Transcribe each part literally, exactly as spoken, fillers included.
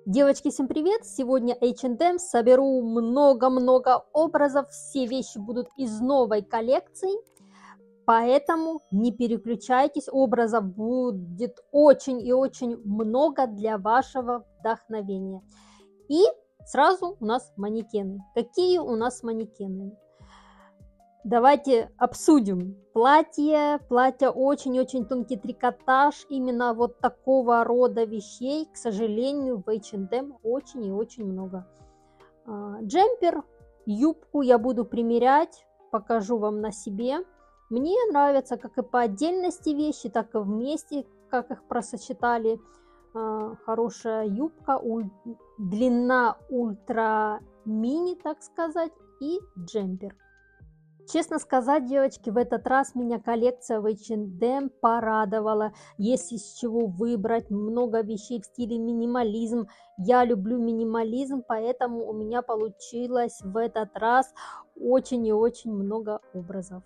Девочки, всем привет! Сегодня эйч энд эм соберу много-много образов, все вещи будут из новой коллекции, поэтому не переключайтесь, образов будет очень и очень много для вашего вдохновения. И сразу у нас манекены. Какие у нас манекены? Давайте обсудим. Платье, платье очень-очень тонкий трикотаж, именно вот такого рода вещей, к сожалению, в эйч энд эм очень и очень много. А, Джемпер, юбку я буду примерять, покажу вам на себе. Мне нравятся как и по отдельности вещи, так и вместе, как их просочетали. А, Хорошая юбка, уль- длина ультра мини, так сказать, и джемпер. Честно сказать, девочки, в этот раз меня коллекция в эйч энд эм порадовала. Есть из чего выбрать, много вещей в стиле минимализм. Я люблю минимализм, поэтому у меня получилось в этот раз очень и очень много образов.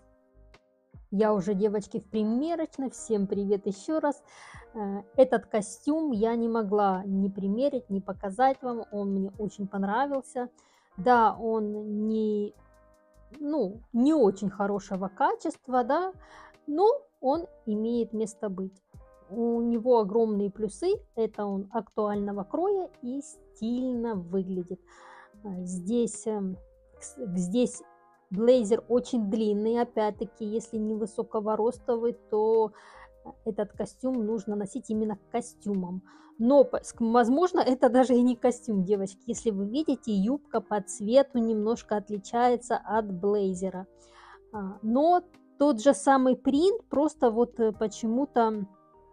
Я уже, девочки, в примерочной. Всем привет еще раз. Э, Этот костюм я не могла не примерить, не показать вам. Он мне очень понравился. Да, он не ну, не очень хорошего качества, да, но он имеет место быть. У него огромные плюсы, это он актуального кроя и стильно выглядит. А, Здесь, эм, кс- здесь блейзер очень длинный, опять-таки, если не высокого ростовый, то этот костюм нужно носить именно костюмом. Но, по- ск- возможно, это даже и не костюм, девочки. Если вы видите, юбка по цвету немножко отличается от блейзера. А, Но тот же самый принт, просто вот э, почему-то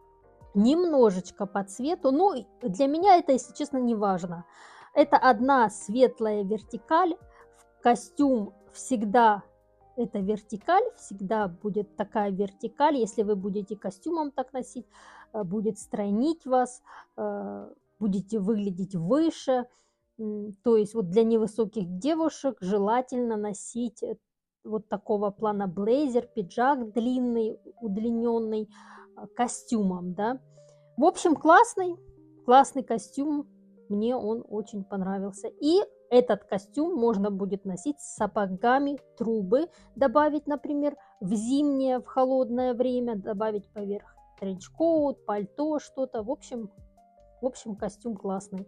немножечко по цвету. Ну, и для меня это, если честно, не важно. Это одна светлая вертикаль. В костюм всегда это вертикаль, всегда будет такая вертикаль. Если вы будете костюмом так носить, э, будет стройнить вас, э, будете выглядеть выше. М, То есть вот для невысоких девушек желательно носить э, вот такого плана блейзер, пиджак длинный, удлиненный, а, костюмом, да. В общем, классный, классный костюм, мне он очень понравился. И этот костюм можно будет носить с сапогами, трубы добавить, например, в зимнее, в холодное время, добавить поверх тренчкоут, пальто, что-то. В общем, в общем, костюм классный.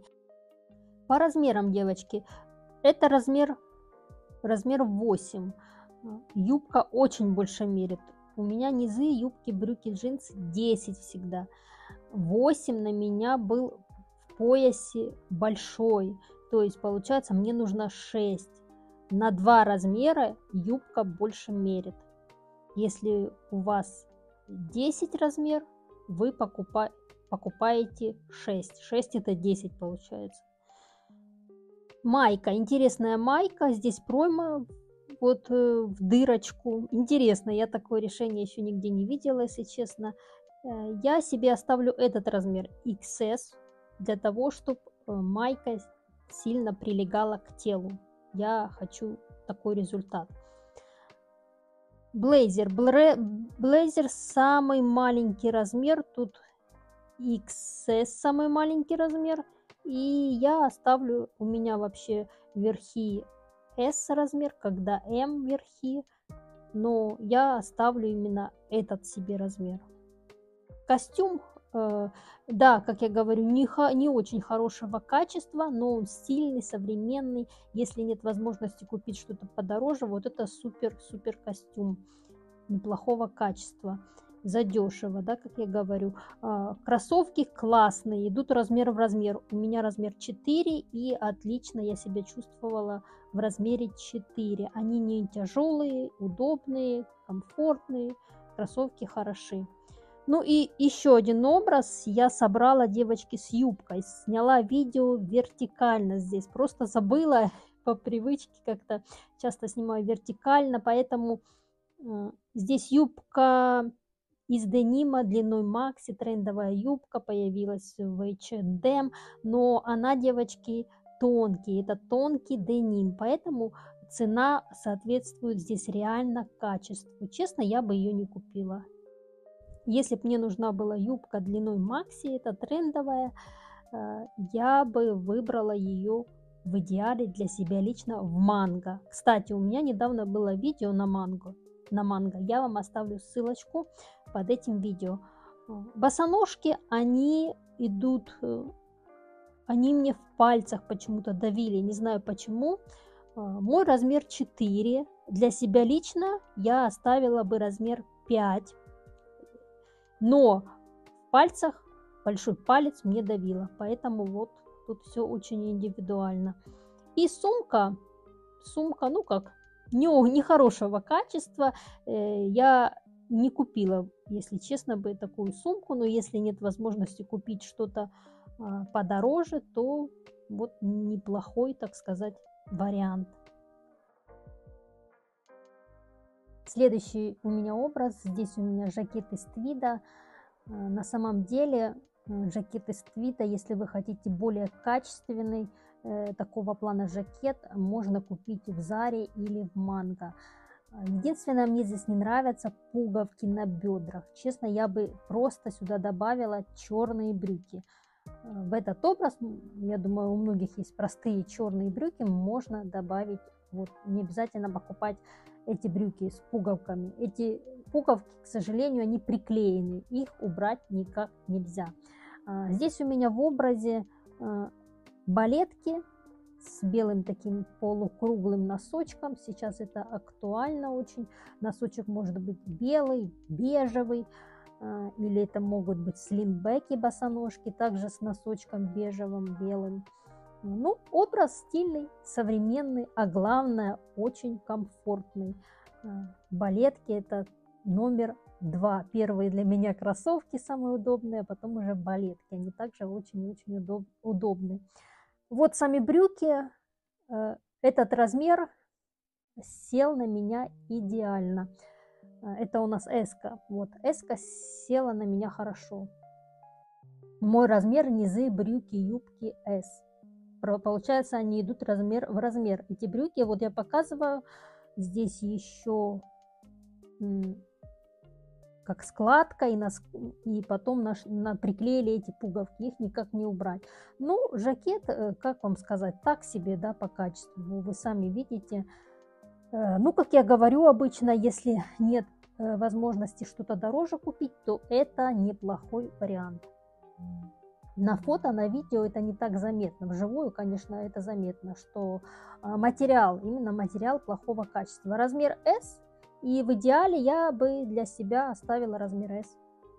По размерам, девочки, это размер, размер восемь. А, Юбка очень больше мерит. У меня низы, юбки, брюки, джинсы десять всегда. восемь на меня был в поясе большой. То есть, получается, мне нужно шесть. На два размера юбка больше мерит. Если у вас десять размер, вы покупа- покупаете шесть. шесть это десять получается. Майка, интересная майка, здесь пройма вот э, в дырочку. Интересно, я такое решение еще нигде не видела, если честно. Э, Я себе оставлю этот размер икс эс для того, чтобы майка сильно прилегала к телу. Я хочу такой результат. Блейзер. Блре- Блейзер самый маленький размер. Тут икс эс самый маленький размер. И я оставлю, у меня вообще верхи S размер, когда M верхи, но я оставлю именно этот себе размер. Костюм, э, да, как я говорю, не, ха- не очень хорошего качества, но он стильный, современный. Если нет возможности купить что-то подороже, вот это супер-супер костюм неплохого качества, задешево, да, как я говорю. А, Кроссовки классные, идут размер в размер. У меня размер четыре, и отлично я себя чувствовала в размере четыре. Они не тяжелые, удобные, комфортные, кроссовки хороши. Ну и еще один образ я собрала, девочки, с юбкой. Сняла видео вертикально здесь. Просто забыла по привычке как-то. Часто снимаю вертикально, поэтому э, здесь юбка из денима длиной макси, трендовая юбка появилась в эйч энд эм, но она, девочки, тонкий, это тонкий деним, поэтому цена соответствует здесь реально качеству. Честно, я бы ее не купила. Если бы мне нужна была юбка длиной макси, это трендовая, э, я бы выбрала ее в идеале для себя лично в манго. Кстати, у меня недавно было видео на манго. На манго. Я вам оставлю ссылочку под этим видео. Босоножки, они идут, э, они мне в пальцах почему-то давили, не знаю почему. Э, Мой размер четыре. Для себя лично я оставила бы размер пять. Но в пальцах большой палец мне давило, поэтому вот тут все очень индивидуально. И сумка, сумка, ну как, не, не хорошего качества. Э, Я не купила, если честно, бы такую сумку, но если нет возможности купить что-то а, подороже, то вот неплохой, так сказать, вариант. Следующий у меня образ. Здесь у меня жакет из твида. Э, На самом деле э, жакет из твида, если вы хотите более качественный э, такого плана жакет, можно купить в Заре или в Манго. Э, Единственное, мне здесь не нравятся пуговки на бедрах. Честно, я бы просто сюда добавила черные брюки. Э, В этот образ, м, я думаю, у многих есть простые черные брюки, можно добавить, вот, не обязательно покупать эти брюки с пуговками. Эти пуговки, к сожалению, они приклеены, их убрать никак нельзя. А, Здесь у меня в образе а, балетки с белым таким полукруглым носочком. Сейчас это актуально очень. Носочек может быть белый, бежевый, а, или это могут быть слимбеки босоножки, также с носочком бежевым, белым. Ну, образ стильный, современный, а главное, очень комфортный. Э, Балетки – это номер два. Первые для меня кроссовки самые удобные, а потом уже балетки. Они также очень-очень удоб- удобны. Вот сами брюки. э, Этот размер сел на меня идеально. Э, Это у нас эска. Вот, эска села на меня хорошо. Мой размер низы, брюки, юбки S. Про- Получается, они идут размер в размер. Эти брюки, вот я показываю, здесь еще м, как складка, и, нас, и потом наш, на, приклеили эти пуговки, их никак не убрать. Ну, жакет, э, как вам сказать, так себе, да, по качеству, вы сами видите. Э, Ну, как я говорю обычно, если нет э, возможности что-то дороже купить, то это неплохой вариант. На фото, на видео это не так заметно. Вживую, конечно, это заметно, что а, материал, именно материал плохого качества. Размер S, и в идеале я бы для себя оставила размер S.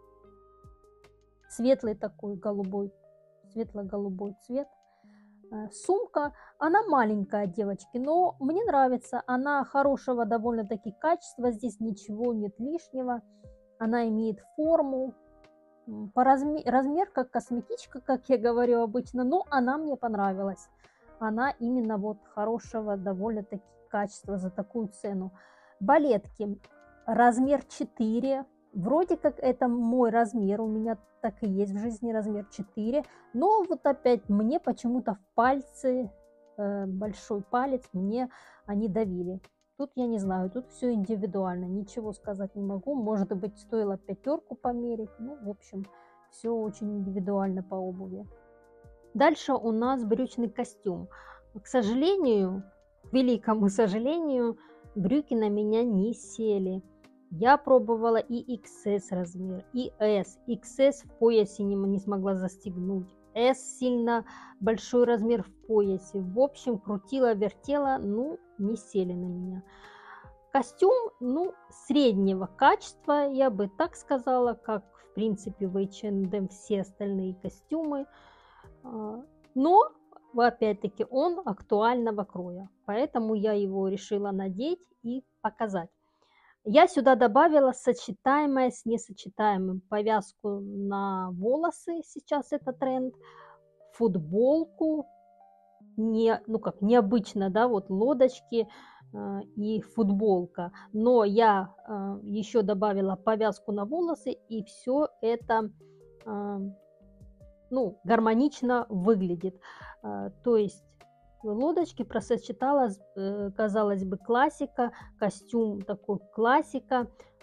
Светлый такой, голубой, светло-голубой цвет. Э, Сумка, она маленькая, девочки, но мне нравится. Она хорошего довольно-таки качества, здесь ничего нет лишнего. Она имеет форму. М, По разме- размер как косметичка, как я говорю обычно, но она мне понравилась. Она именно вот хорошего довольно-таки качества за такую цену. Балетки. Размер четыре. Вроде как это мой размер, у меня так и есть в жизни размер четыре. Но вот опять мне почему-то в пальцы, э, большой палец, мне они давили. Тут я не знаю, тут все индивидуально, ничего сказать не могу. Может быть, стоило пятерку померить. Ну, в общем, все очень индивидуально по обуви. Дальше у нас брючный костюм. К сожалению, к великому сожалению, брюки на меня не сели. Я пробовала и икс эс размер, и S. икс эс в поясе не, не смогла застегнуть. S сильно большой размер в поясе. В общем, крутила, вертела, ну, не сели на меня. Костюм, ну, среднего качества, я бы так сказала, как, в принципе, в эйч энд эм все остальные костюмы. А, Но, опять-таки, он актуального кроя, поэтому я его решила надеть и показать. Я сюда добавила сочетаемое с несочетаемым. Повязку на волосы, сейчас это тренд, футболку, не, ну как, необычно, да, вот лодочки э, и футболка. Но я э, еще добавила повязку на волосы, и все это э, ну, гармонично выглядит. Э, то есть лодочки просочеталась, э, казалось бы, классика, костюм такой классика,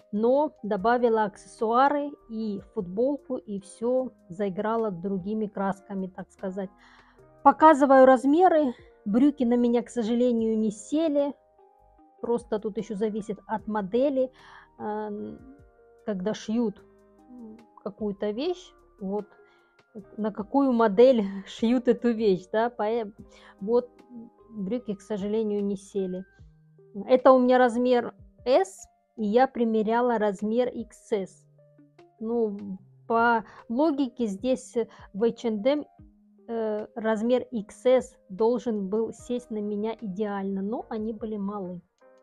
но добавила аксессуары и футболку, и все заиграло другими красками, так сказать. Показываю размеры. Брюки на меня, к сожалению, не сели. Просто тут еще зависит от модели. Когда шьют какую-то вещь, вот на какую модель шьют эту вещь, да, вот брюки, к сожалению, не сели. Это у меня размер эс, и я примеряла размер икс эс. Ну, по логике здесь в эйч энд эм э, размер икс эс должен был сесть на меня идеально, но они были малы.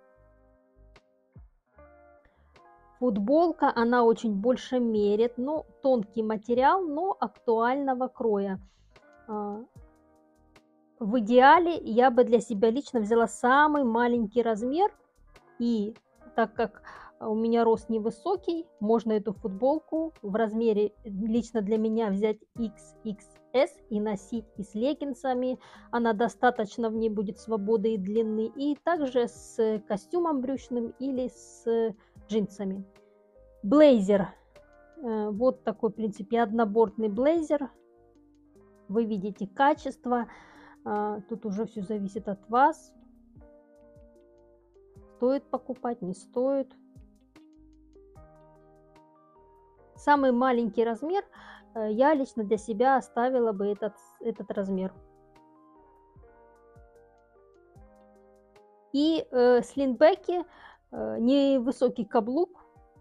Футболка, она очень больше мерит, ну, тонкий материал, но актуального кроя. В идеале я бы для себя лично взяла самый маленький размер, и так как у меня рост невысокий, можно эту футболку в размере лично для меня взять икс икс эс и носить и с леггинсами, она достаточно в ней будет свободы и длины, и также с костюмом брючным или с джинсами. Блейзер, вот такой, в принципе, однобортный блейзер, вы видите качество. Тут уже все зависит от вас. Стоит покупать, не стоит. Самый маленький размер, я лично для себя оставила бы этот, этот размер. И э, слинбеки, э, невысокий каблук.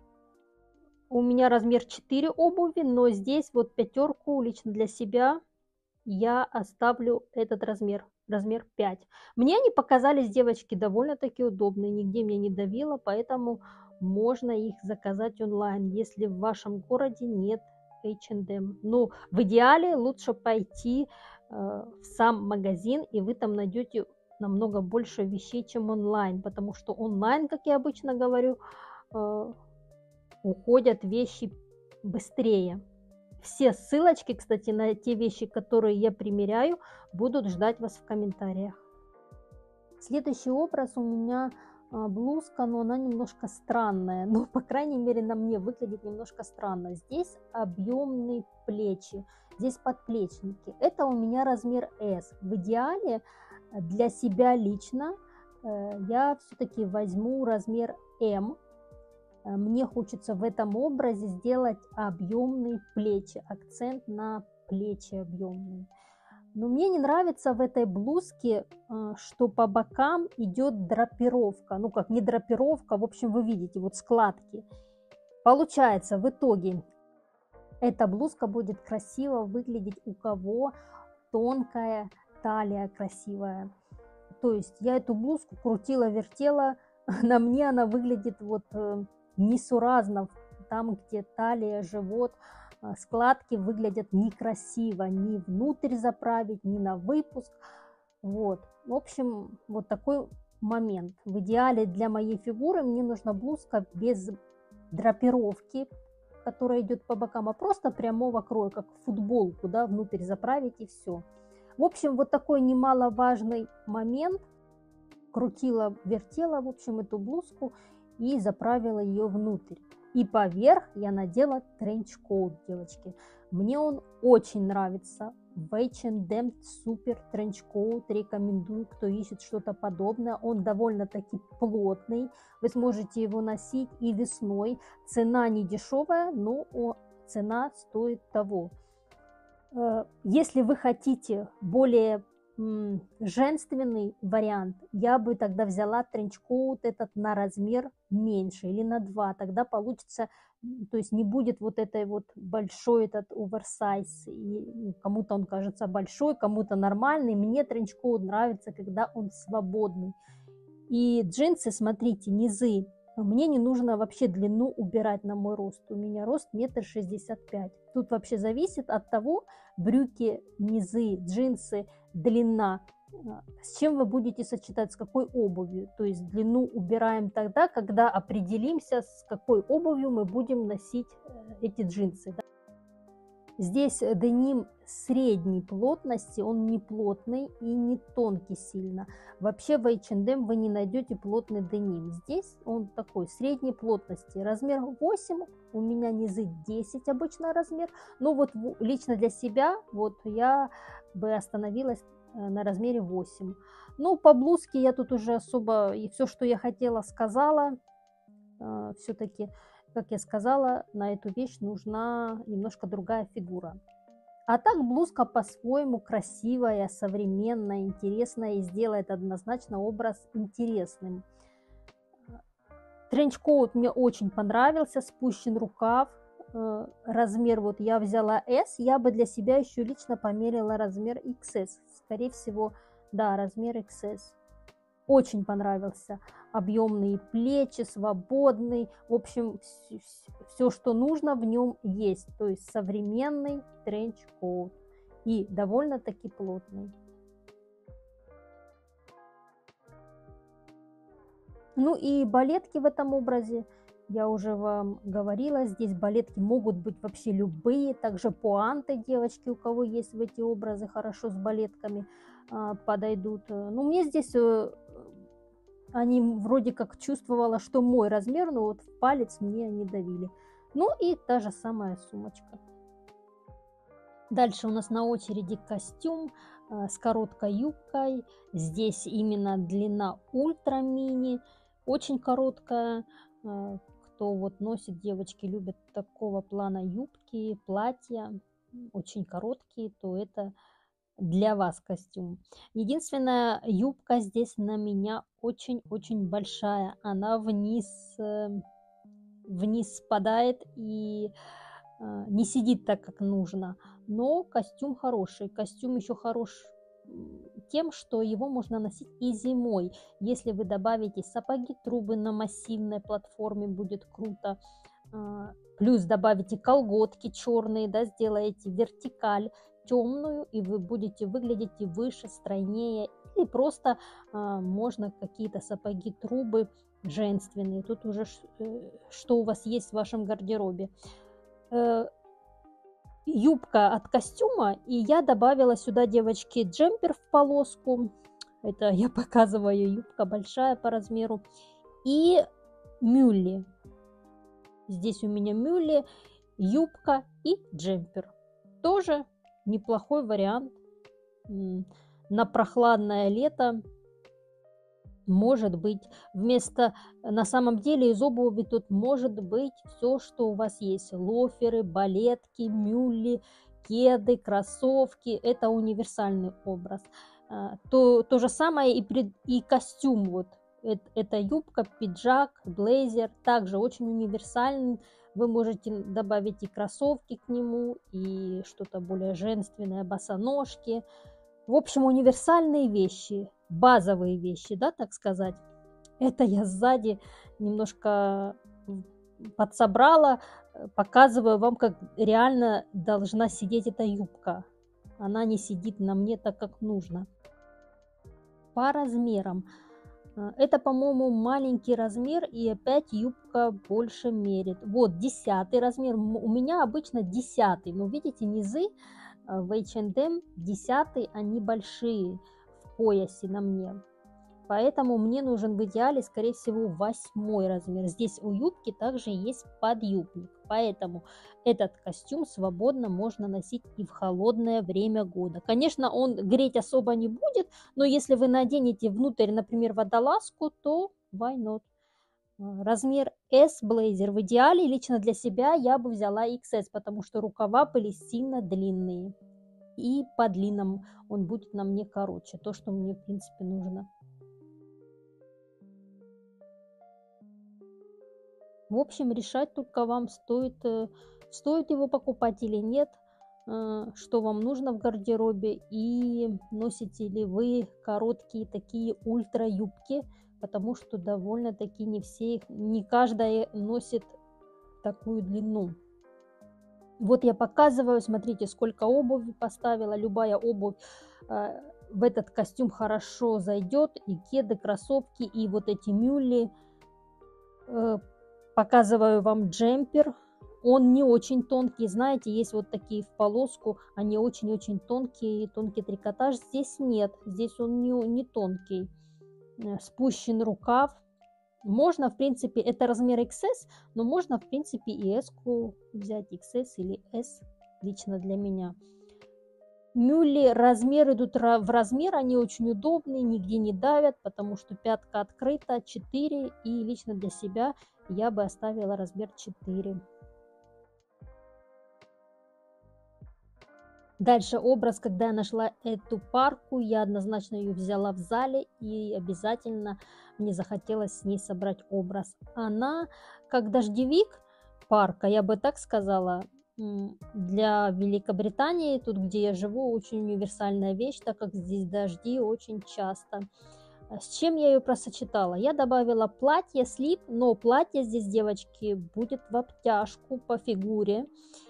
У меня размер четыре обуви, но здесь вот пятерку лично для себя я оставлю этот размер, размер пять. Мне они показались, девочки, довольно-таки удобные, нигде меня не давило, поэтому можно их заказать онлайн, если в вашем городе нет эйч энд эм. Ну, в идеале лучше пойти э, в сам магазин, и вы там найдете намного больше вещей, чем онлайн, потому что онлайн, как я обычно говорю, э, уходят вещи быстрее. Все ссылочки, кстати, на те вещи, которые я примеряю, будут ждать вас в комментариях. Следующий образ у меня блузка, но она немножко странная. Ну, по крайней мере, на мне выглядит немножко странно. Здесь объемные плечи, здесь подплечники. Это у меня размер эс. В идеале для себя лично я все-таки возьму размер эм. Мне хочется в этом образе сделать объемные плечи, акцент на плечи объемные. Но мне не нравится в этой блузке, что по бокам идет драпировка. Ну как, не драпировка, в общем, вы видите, вот складки. Получается, в итоге эта блузка будет красиво выглядеть, у кого тонкая талия красивая. То есть я эту блузку крутила-вертела, на мне она выглядит вот несуразно, там, где талия, живот, складки выглядят некрасиво, ни внутрь заправить, ни на выпуск. Вот, в общем, вот такой момент. В идеале для моей фигуры мне нужна блузка без драпировки, которая идет по бокам, а просто прямого кроя, как футболку, да, внутрь заправить и все. В общем, вот такой немаловажный момент. Крутила, вертела, в общем, эту блузку и заправила ее внутрь. И поверх я надела тренч-коут, девочки. Мне он очень нравится. В эйч энд эм супер тренч-коут. Рекомендую, кто ищет что-то подобное. Он довольно-таки плотный. Вы сможете его носить и весной. Цена не дешевая, но цена стоит того. Если вы хотите более женственный вариант, я бы тогда взяла тренч-коут этот на размер меньше или на два, тогда получится, то есть не будет вот этой вот большой этот оверсайз, и кому-то он кажется большой, кому-то нормальный. Мне тренч-коут нравится, когда он свободный. И джинсы, смотрите, низы, мне не нужно вообще длину убирать на мой рост, у меня рост метр шестьдесят пять. Тут вообще зависит от того, брюки, низы, джинсы, длина, с чем вы будете сочетать, с какой обувью. То есть длину убираем тогда, когда определимся, с какой обувью мы будем носить эти джинсы. Здесь деним средней плотности, он не плотный и не тонкий сильно. Вообще в эйч энд эм вы не найдете плотный деним. Здесь он такой средней плотности. Размер восемь, у меня низы десять обычно размер. Но вот лично для себя вот я бы остановилась на размере восемь. Ну, по блузке я тут уже особо и все, что я хотела, сказала. Все-таки, как я сказала, на эту вещь нужна немножко другая фигура. А так блузка по-своему красивая, современная, интересная и сделает однозначно образ интересным. Тренч-коут мне очень понравился, спущен рукав. Размер вот я взяла эс, я бы для себя еще лично померила размер икс эс. Скорее всего, да, размер икс эс. Очень понравился. Объемные плечи, свободный. В общем, все, что нужно, в нем есть. То есть современный тренч-коут. И довольно-таки плотный. Ну и балетки в этом образе. Я уже вам говорила, здесь балетки могут быть вообще любые. Также пуанты, девочки, у кого есть в эти образы, хорошо с балетками подойдут. Ну, мне здесь... Они вроде как чувствовала, что мой размер, но вот в палец мне они давили. Ну и та же самая сумочка. Дальше у нас на очереди костюм э, с короткой юбкой. Здесь именно длина ультра мини. Очень короткая. Э, кто вот носит, девочки любят такого плана юбки, платья. Очень короткие, то это... для вас костюм. Единственная, юбка здесь на меня очень-очень большая. Она вниз, вниз спадает и не сидит так, как нужно. Но костюм хороший. Костюм еще хорош тем, что его можно носить и зимой. Если вы добавите сапоги, трубы на массивной платформе, будет круто. Плюс добавите колготки черные, да, сделаете вертикаль темную, и вы будете выглядеть и выше, стройнее, или просто а, можно какие-то сапоги, трубы женственные. Тут уже что у вас есть в вашем гардеробе. Э, юбка от костюма, и я добавила сюда, девочки, джемпер в полоску. Это я показываю, юбка большая по размеру. И мюли. Здесь у меня мюли, юбка и джемпер. Тоже неплохой вариант на прохладное лето. Может быть, вместо, на самом деле, из обуви тут может быть все, что у вас есть. Лоферы, балетки, мюли, кеды, кроссовки. Это универсальный образ. То, то же самое и, пред, и костюм. Вот. Это, это юбка, пиджак, блейзер. Также очень универсальный. Вы можете добавить и кроссовки к нему, и что-то более женственное, босоножки. В общем, универсальные вещи, базовые вещи, да, так сказать. Это я сзади немножко подсобрала, показываю вам, как реально должна сидеть эта юбка. Она не сидит на мне так, как нужно. По размерам. Это, по-моему, маленький размер, и опять юбка больше мерит. Вот, десятый размер. У меня обычно десятый. Но видите, низы в эйч энд эм десятый, они большие в поясе на мне. Поэтому мне нужен в идеале, скорее всего, восьмой размер. Здесь у юбки также есть подъюбник. Поэтому этот костюм свободно можно носить и в холодное время года. Конечно, он греть особо не будет, но если вы наденете внутрь, например, водолазку, то why not? Размер эс блейзер в идеале лично для себя я бы взяла икс эс, потому что рукава были сильно длинные. И по длинам он будет на мне короче. То, что мне, в принципе, нужно. В общем, решать только вам стоит, стоит его покупать или нет, что вам нужно в гардеробе, и носите ли вы короткие такие ультра юбки, потому что довольно-таки не все их, не каждая носит такую длину. Вот я показываю, смотрите, сколько обуви поставила. Любая обувь в этот костюм хорошо зайдет, и кеды, кроссовки, и вот эти мюли. Показываю вам джемпер. он не очень тонкий, знаете, есть вот такие в полоску, они очень-очень тонкие, тонкий трикотаж. Здесь нет, здесь он не, не тонкий. Спущен рукав. Можно, в принципе, это размер икс эс, но можно, в принципе, и S-ку взять, икс эс или S, лично для меня. Мюли размер идут в размер, они очень удобные, нигде не давят, потому что пятка открыта, четыре, и лично для себя я бы оставила размер четыре. Дальше образ, когда я нашла эту парку, я однозначно ее взяла в зале, и обязательно мне захотелось с ней собрать образ. Она как дождевик, парка, я бы так сказала, для Великобритании, тут где я живу, очень универсальная вещь, так как здесь дожди очень часто. С чем я ее просочетала? Я добавила платье, слип, но платье здесь, девочки, будет в обтяжку по фигуре.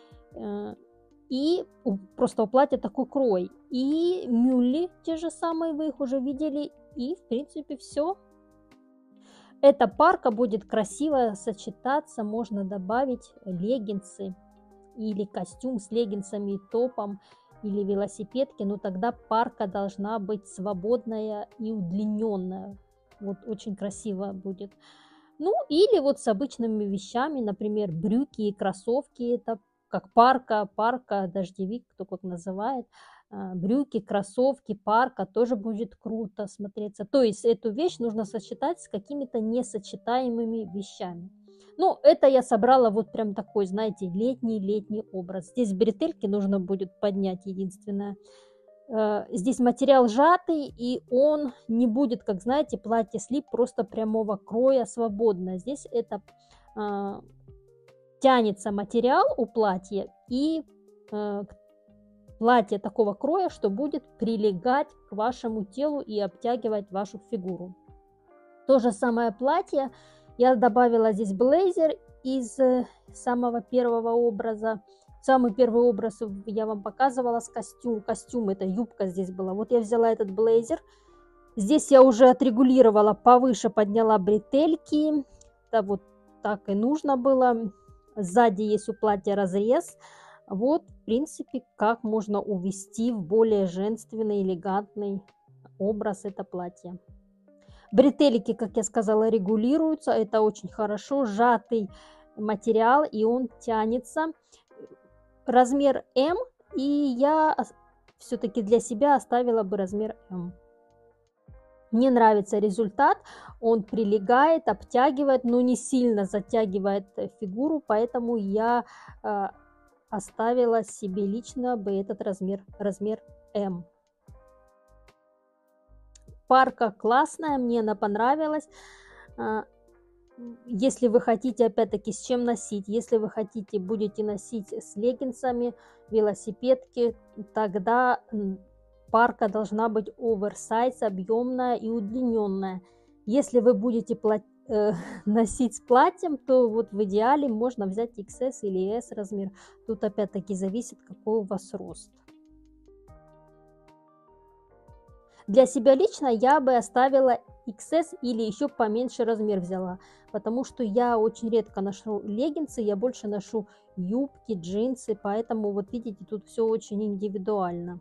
И просто у платья такой крой. И мюли те же самые, вы их уже видели. И, в принципе, все. Эта парка будет красиво сочетаться. Можно добавить леггинсы или костюм с леггинсами и топом, или велосипедки. Но тогда парка должна быть свободная и удлиненная. Вот очень красиво будет. Ну, или вот с обычными вещами, например, брюки и кроссовки. Это как парка, парка, дождевик, кто как называет, брюки, кроссовки, парка, тоже будет круто смотреться. То есть эту вещь нужно сочетать с какими-то несочетаемыми вещами. Ну, это я собрала вот прям такой, знаете, летний-летний образ. Здесь бретельки нужно будет поднять, единственное. Здесь материал сжатый, и он не будет, как знаете, платье-слип просто прямого кроя, свободно. Здесь это... тянется материал у платья, и э, платье такого кроя, что будет прилегать к вашему телу и обтягивать вашу фигуру. То же самое платье. Я добавила здесь блейзер из э, самого первого образа. Самый первый образ я вам показывала с костюм. Костюм, это юбка здесь была. Вот я взяла этот блейзер. Здесь я уже отрегулировала, повыше подняла бретельки. Да, вот так и нужно было. Сзади есть у платья разрез. Вот, в принципе, как можно увести в более женственный, элегантный образ это платье. Бретельки, как я сказала, регулируются. Это очень хорошо. Сжатый материал, и он тянется. Размер эм, и я все-таки для себя оставила бы размер эм. Мне нравится результат, он прилегает, обтягивает, но не сильно затягивает фигуру, поэтому я э, оставила себе лично бы этот размер, размер эм. Парка классная, мне она понравилась. Если вы хотите, опять-таки, с чем носить, если вы хотите, будете носить с леггинсами, велосипедки, тогда... парка должна быть оверсайз, объемная и удлиненная. Если вы будете плат... э, носить с платьем, то вот в идеале можно взять икс эс или эс размер. Тут опять-таки зависит, какой у вас рост. Для себя лично я бы оставила икс эс или еще поменьше размер взяла, потому что я очень редко ношу леггинсы, я больше ношу юбки, джинсы, поэтому вот видите, тут все очень индивидуально.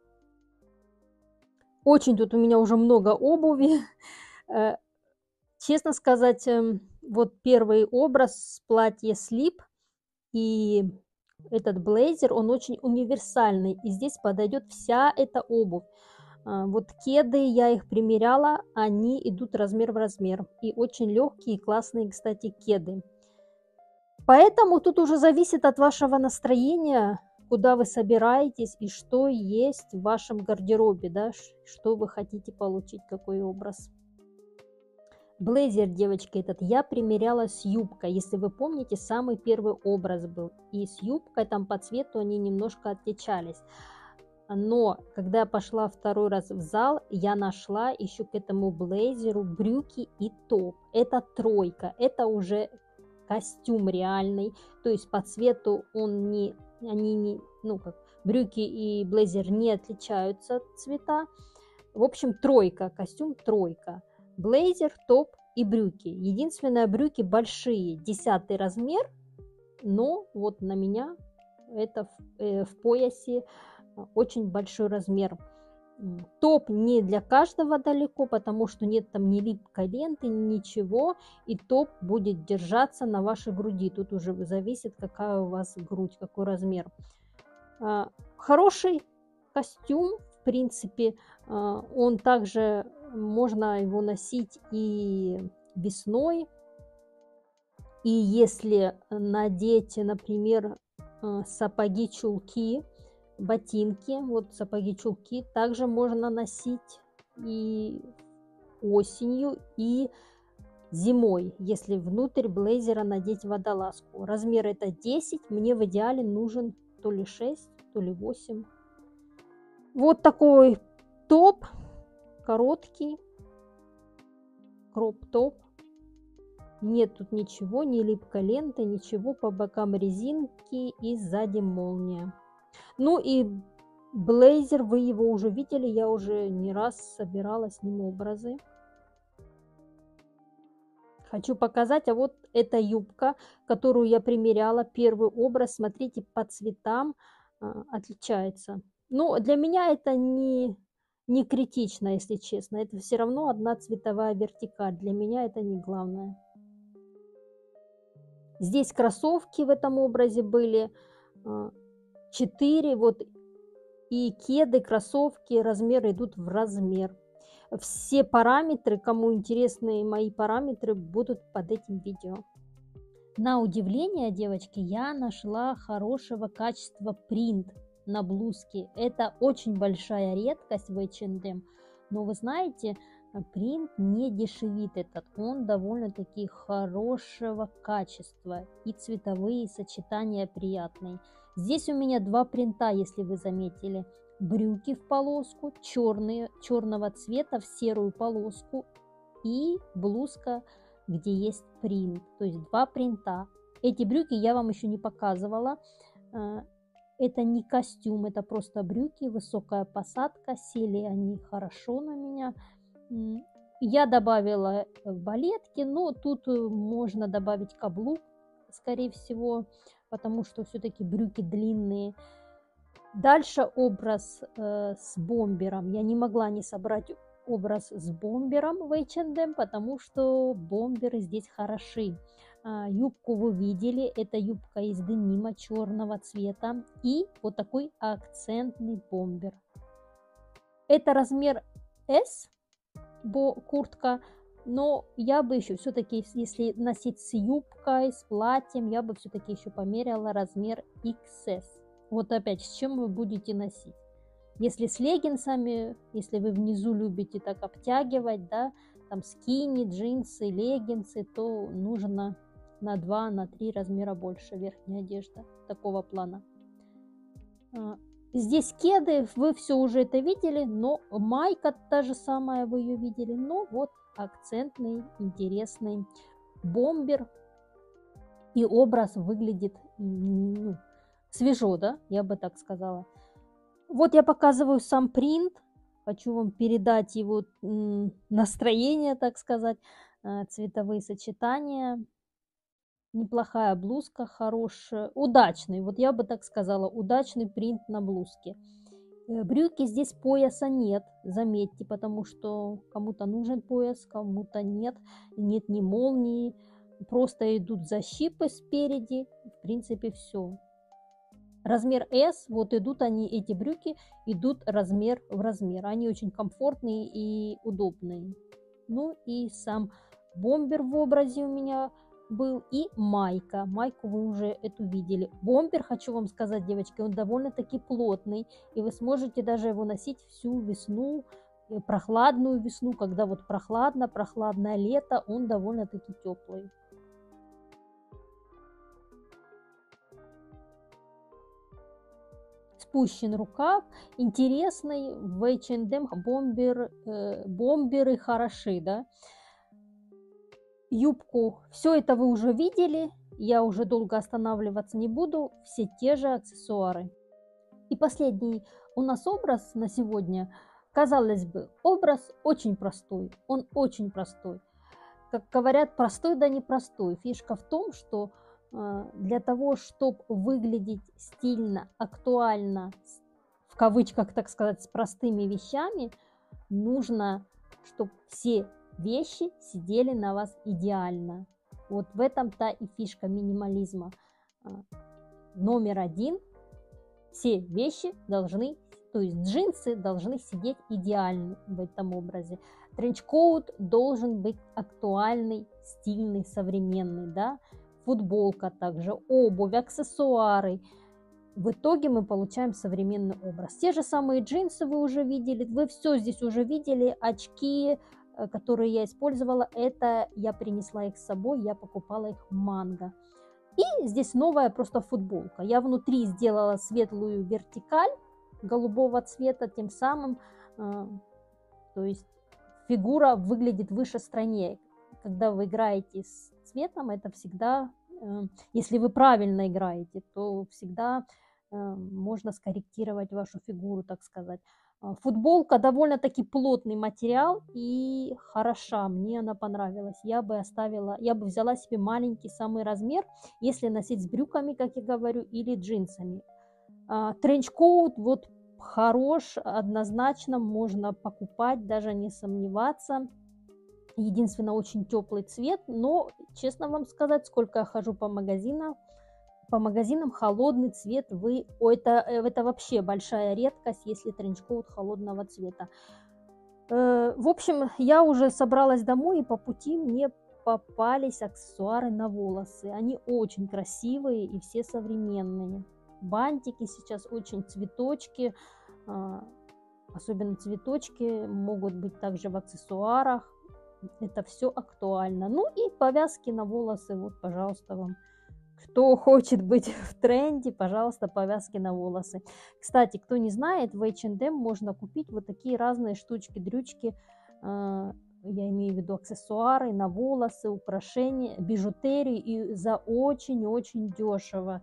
Очень тут у меня уже много обуви. Честно сказать, вот первый образ платье слип и этот блейзер, он очень универсальный. И здесь подойдет вся эта обувь. Вот кеды, я их примеряла, они идут размер в размер. И очень легкие и классные, кстати, кеды. Поэтому тут уже зависит от вашего настроения, куда вы собираетесь и что есть в вашем гардеробе, да, что вы хотите получить, какой образ. Блейзер, девочки, этот я примеряла с юбкой. Если вы помните, самый первый образ был. И с юбкой там по цвету они немножко отличались. Но когда я пошла второй раз в зал, я нашла еще к этому блейзеру брюки и топ. Это тройка, это уже костюм реальный. То есть по цвету он не, они не, ну как, брюки и блейзер не отличаются цвета. В общем, тройка, костюм тройка. Блейзер, топ и брюки. Единственное, брюки большие, десятый размер. но вот на меня это в, э, в поясе очень большой размер. Топ не для каждого далеко, потому что нет там ни липкой ленты, ничего, и топ будет держаться на вашей груди. Тут уже зависит, какая у вас грудь, какой размер. Хороший костюм, в принципе, он также можно его носить и весной. И если надеть, например, сапоги-чулки, ботинки, вот сапоги-чулки также можно носить и осенью, и зимой, если внутрь блейзера надеть водолазку. Размер это десять, мне в идеале нужен то ли шесть, то ли восемь. Вот такой топ, короткий, кроп-топ. Нет тут ничего, ни липкой ленты, ничего, по бокам резинки и сзади молния. Ну и блейзер, вы его уже видели, я уже не раз собирала с ним образы. Хочу показать, а вот эта юбка, которую я примеряла, первый образ, смотрите, по цветам а, отличается. Но для меня это не, не критично, если честно, это все равно одна цветовая вертикаль, для меня это не главное. Здесь кроссовки в этом образе были, четыре, вот, и кеды, кроссовки, размеры идут в размер. Все параметры, кому интересны мои параметры, будут под этим видео. На удивление, девочки, я нашла хорошего качества принт на блузке. Это очень большая редкость в эйч энд эм, но вы знаете, принт не дешевит этот, он довольно-таки хорошего качества, и цветовые сочетания приятные. Здесь у меня два принта, если вы заметили. Брюки в полоску, черные, черного цвета в серую полоску, и блузка, где есть принт, то есть два принта. Эти брюки я вам еще не показывала. Это не костюм, это просто брюки, высокая посадка, сели они хорошо на меня. Я добавила балетки, но тут можно добавить каблук, скорее всего, потому что все-таки брюки длинные. Дальше образ э, с бомбером. Я не могла не собрать образ с бомбером в эйч энд эм, потому что бомберы здесь хороши. А, юбку вы видели, это юбка из денима черного цвета и вот такой акцентный бомбер. Это размер эс, бо куртка, но я бы еще все-таки, если носить с юбкой, с платьем, я бы все-таки еще померила размер икс эс. Вот опять, с чем вы будете носить. Если с леггинсами, если вы внизу любите так обтягивать, да, там скини, джинсы, леггинсы, то нужно на два, на три размера больше верхняя одежда такого плана. Здесь кеды, вы все уже это видели, но майка та же самая, вы ее видели, но вот акцентный, интересный бомбер, и образ выглядит, ну, свежо, да, я бы так сказала. Вот я показываю сам принт, хочу вам передать его настроение, так сказать, цветовые сочетания. Неплохая блузка, хорошая, удачный, вот я бы так сказала, удачный принт на блузке. Брюки, здесь пояса нет, заметьте, потому что кому-то нужен пояс, кому-то нет, нет ни молнии, просто идут защипы спереди, в принципе все. Размер эс, вот идут они, эти брюки идут размер в размер. Они очень комфортные и удобные. Ну и сам бомбер в образе у меня был, и майка. Майку вы уже эту видели. Бомбер, хочу вам сказать, девочки, он довольно-таки плотный. И вы сможете даже его носить всю весну, прохладную весну, когда вот прохладно, прохладное лето, он довольно-таки теплый. Спущен рукав, интересный, в эйч энд эм бомбер, э, бомберы хороши, да. Юбку, все это вы уже видели, я уже долго останавливаться не буду, все те же аксессуары. И последний у нас образ на сегодня, казалось бы, образ очень простой, он очень простой. Как говорят, простой да непростой. Фишка в том, что для того, чтобы выглядеть стильно, актуально, в кавычках, так сказать, с простыми вещами, нужно, чтобы все вещи сидели на вас идеально. Вот в этом-то и фишка минимализма. Номер один. Все вещи должны, то есть джинсы должны сидеть идеально в этом образе. Тренчкоут должен быть актуальный, стильный, современный, да. Футболка также, обувь, аксессуары. В итоге мы получаем современный образ. Те же самые джинсы вы уже видели, вы все здесь уже видели, очки, которые я использовала, это я принесла их с собой, я покупала их в Манго. И здесь новая просто футболка. Я внутри сделала светлую вертикаль голубого цвета, тем самым, э, то есть фигура выглядит выше стройнее. Когда вы играете с цветом, это всегда, э, если вы правильно играете, то всегда э, можно скорректировать вашу фигуру, так сказать. Футболка довольно-таки плотный материал и хороша, мне она понравилась. Я бы оставила, я бы взяла себе маленький самый размер, если носить с брюками, как я говорю, или джинсами. Тренчкоут вот хорош, однозначно можно покупать, даже не сомневаться. Единственное, очень теплый цвет, но, честно вам сказать, сколько я хожу по магазинам, по магазинам холодный цвет, вы, о, это, это вообще большая редкость, если тренчкоут холодного цвета. Э, в общем, я уже собралась домой, и по пути мне попались аксессуары на волосы. Они очень красивые и все современные. Бантики сейчас, очень цветочки, э, особенно цветочки могут быть также в аксессуарах. Это все актуально. Ну и повязки на волосы, вот, пожалуйста, вам. Кто хочет быть в тренде, пожалуйста, повязки на волосы. Кстати, кто не знает, в эйч энд эм можно купить вот такие разные штучки-дрючки. Я имею в виду аксессуары на волосы, украшения, бижутерию. И за очень-очень дешево.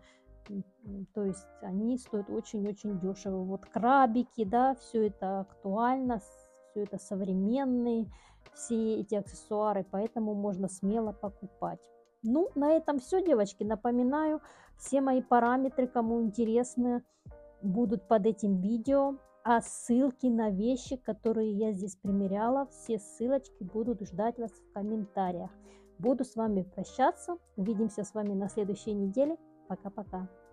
То есть они стоят очень-очень дешево. Вот крабики, да, все это актуально, все это современные, все эти аксессуары. Поэтому можно смело покупать. Ну, на этом все, девочки. Напоминаю, все мои параметры, кому интересно, будут под этим видео. А ссылки на вещи, которые я здесь примеряла, все ссылочки будут ждать вас в комментариях. Буду с вами прощаться. Увидимся с вами на следующей неделе. Пока-пока.